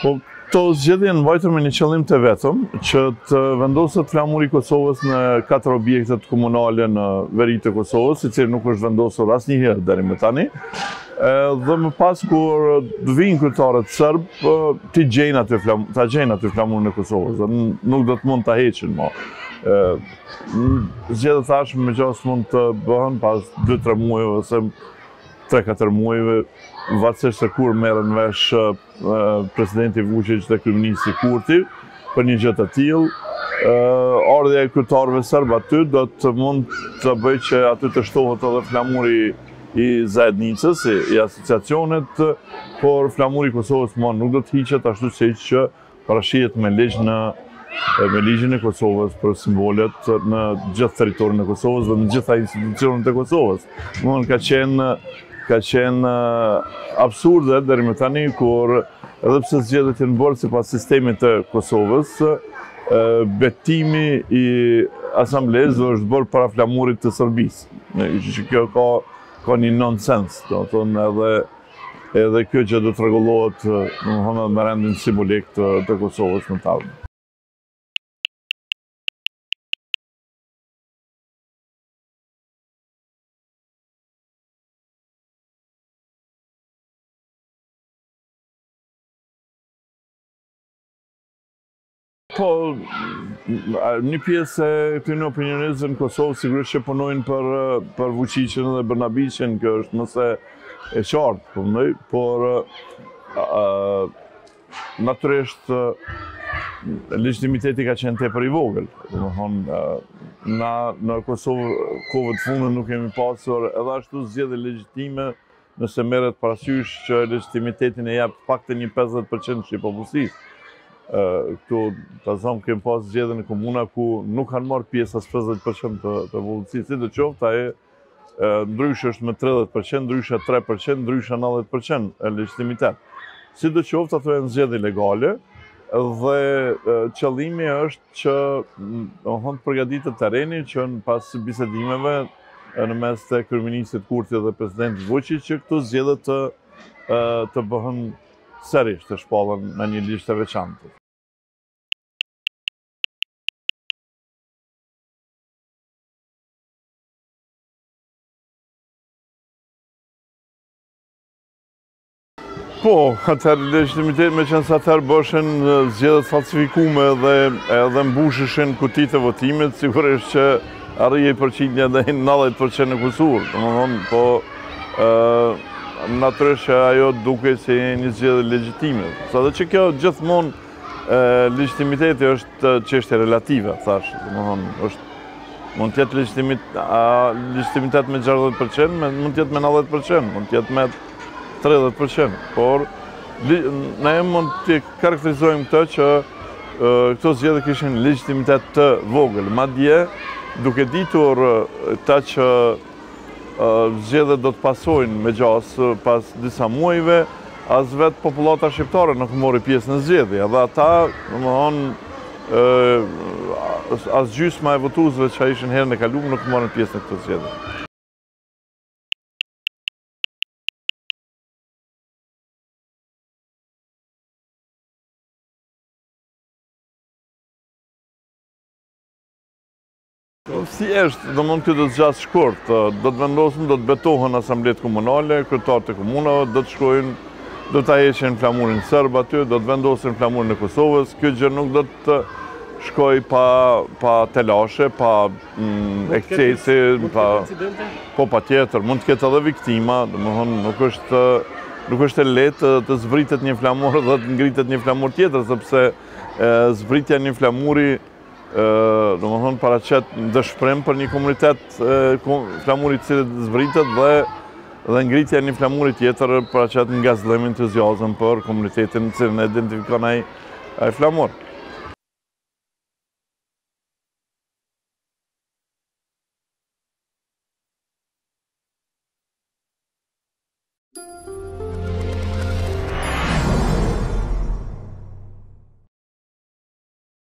Po, këto zgjedhje janë mbajtur me një qëllim të vetëm, që të vendoset flamuri i Kosovës në 4 objektet komunale në veri të Kosovës, i cili nuk është vendosur asnjëherë deri më tani. Dhe më pas kur të vinë kryetarët serb, ta gjejnë aty flamurin e Kosovës, dhe nuk do të mund ta heqin më. Zgjedhjet tashmë megjithëse mund të bëhen pas 2-3 muajve ose 3-4 muajve, varësisht se kur merren vesh presidenti Vučić dhe kryeministri Kurti për një gjë të tillë. Ardha e kryetarëve serb aty do të mund të bëjë që aty të shtohet edhe flamuri i zajednicës, i asociacionet, por flamuri i Kosovës nuk do të hiqet ashtu siç që parashihet me ligjin e Kosovës për simbolet në gjithë territorin e Kosovës dhe në gjitha institucionet e Kosovës. Ka qenë absurde deri më tani kur edhe pse zgjedhjet janë bërë sipas sistemit të Kosovës, betimi i asamblezë është bërë para flamurit të Serbisë. Kjo ka një nonsens, do të thonë edhe kjo që do të rregullohet me rendin simbolik të Kosovës në tavë. Po, një pjesë e këtyre opinionistëve në Kosovë sigurisht që punojnë për Vučićin dhe Brnabićin, kjo është mëse e qartë, por natyrisht legitimiteti ka qenë tepër i vogël. Na në Kosovë kohët fundit nuk kemi pasur edhe ashtu zgjedhje legjitime, nëse merret parasysh që legitimitetin e jep paktën një 50% i popullsisë. Këtu ta zonë kemi pas zgjedhje në komuna ku nuk kanë marrë pjesë as 50% të popullsisë, sidoqoftë ai ndryshe është me 30%, ndryshe 3%, ndryshe 90% e legitimitet. Sidoqoftë ato janë zgjedhje legale dhe qëllimi është që të përgatitet terreni që pas bisedimeve në mes të kryeministit Kurti dhe presidentit Vučić që këto zgjedhje të bëhen sërish të shpallën në një ligj të veçantë. Po, atëherë legitimitet me qenë se atëherë bëshën zgjedhjet falsifikume dhe mbusheshin kutitë e votimit, sigurisht që arrijej përqindja deri në 90% në kusur. Po, natyrisht që ajo duke si një zgjedhje legjitime. Sa dhe që kjo gjithmonë legitimiteti është çështje relative, thash. Mund të jetë legitimitet me 60%, mund të jetë me 90%, mund të jetë me 30%, por ne mund të karakterizojmë këtë që këto zgjedhje kishin legitimitet të vogël. Madje duke ditur ta që zgjedhjet do të pasojnë me gjasë pas disa muajve, as vetë popullata shqiptare nuk mori pjesë në zgjedhje. Dhe ata, as gjysma e votuesve që ishin herën e kaluar nuk morën pjesë në këtë zgjedhje. Thjesht, kjo do të zgjasë shkurt, do të vendosen, do të betohen asamblet komunale, kryetarët e komunave, do të shkojnë, do të heqin flamurin serb aty, do të vendosin flamurin e Kosovës. Kjo gjë nuk do të shkoj pa telashe, pa ekscesi, po patjetër, mund të ketë edhe viktima, nuk është e lehtë të zbritet një flamur dhe të ngritet një flamur tjetër, sepse zbritja një flamuri paraqet dëshpërim për një komunitet flamuri i cili zbritet dhe ngritja një flamuri tjetër paraqet ngazëllim, entuziazëm për komunitetin në cilin e identifikon ai flamur.